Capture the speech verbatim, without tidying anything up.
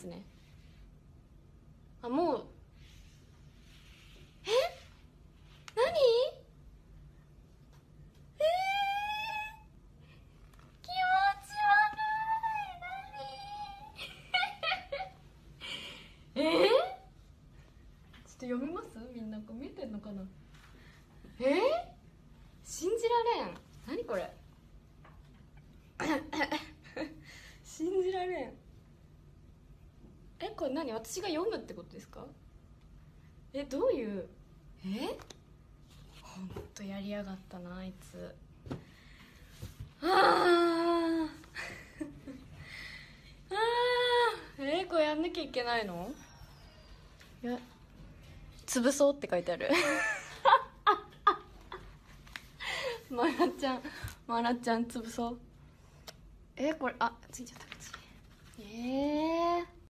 つね。あ、もうえ何えー、気持ち悪い。何えー、ちょっと読みます？みんな見てんのかな。えー、信じられん。何これ信じられん。え、これ何？私が読むってことですか？え、どういう、え、ほんとやりやがったなあいつ。あーあー、えー、これやんなきゃいけないの？いや、潰そうって書いてあるまなちゃん、まなちゃん潰そう。えー、これ、あ、ついちゃった口。えー